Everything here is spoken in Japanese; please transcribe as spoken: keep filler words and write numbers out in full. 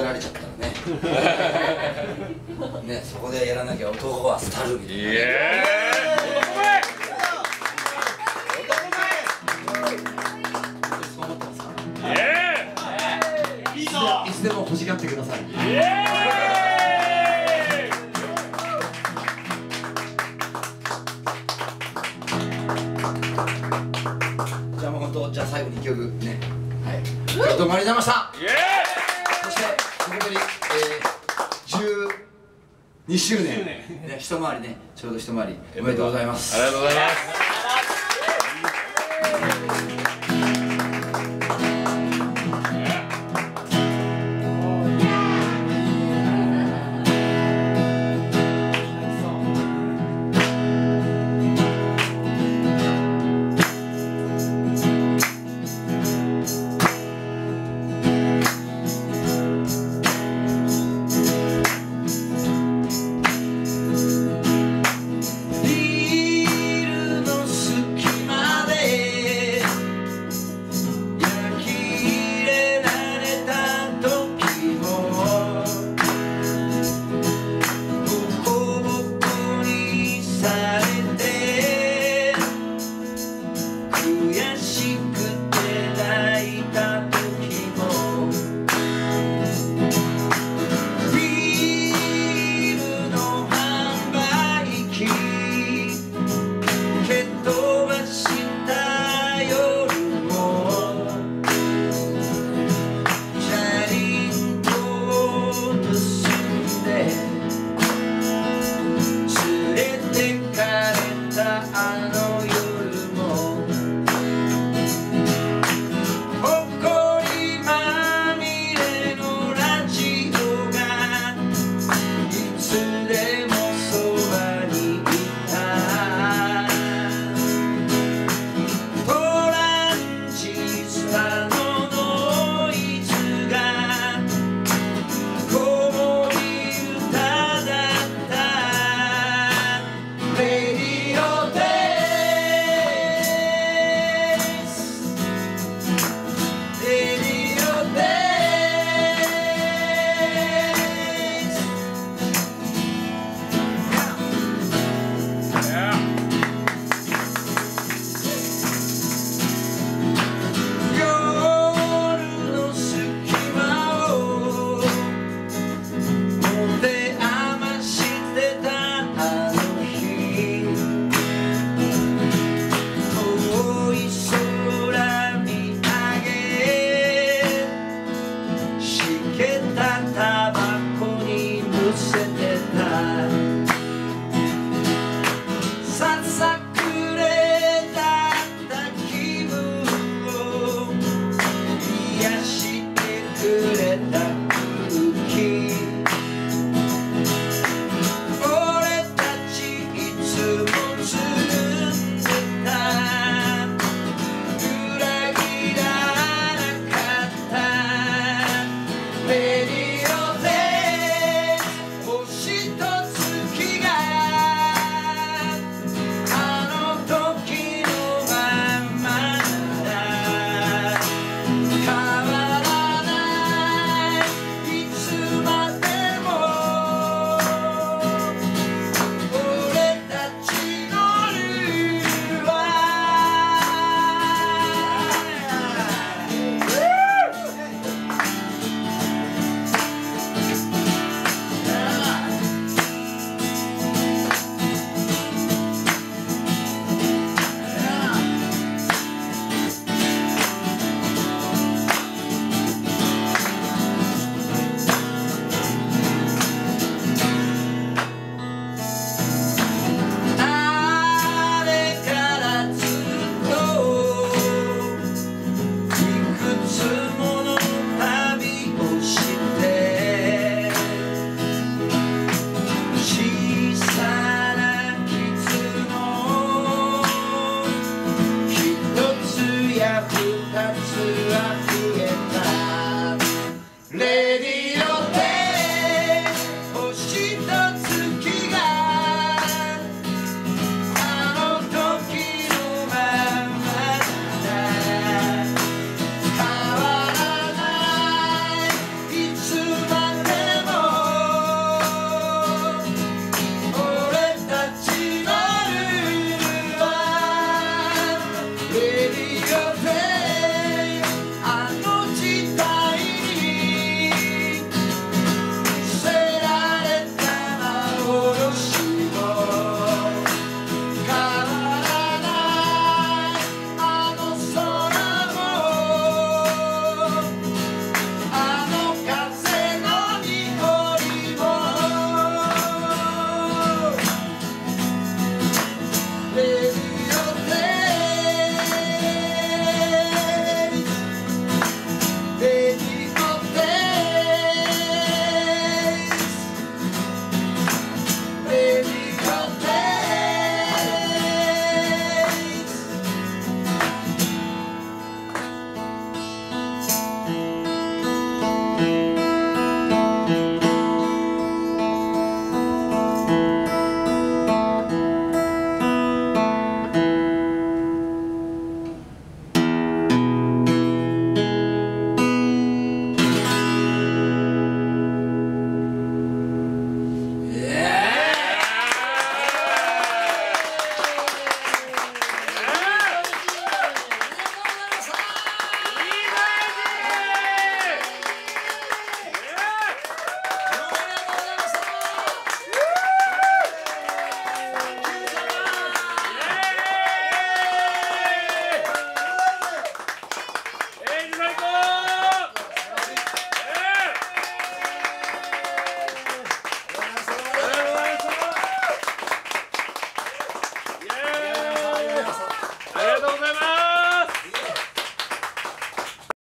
られちゃったらねね、そこでやらなきゃ男は廃るみたいな。イエーイ、男前そう思ってますから。イエーイ、いいぞ。いつでも欲しがってください。イエーイ。じゃあもう本当、じゃあ最後にいっきょくね、はい、ありがとうございました。イエーイ。そしてココペリ、えー、じゅうにしゅうねん、ね、一回りね、ちょうど一回りおめでとうございます。ありがとうございます。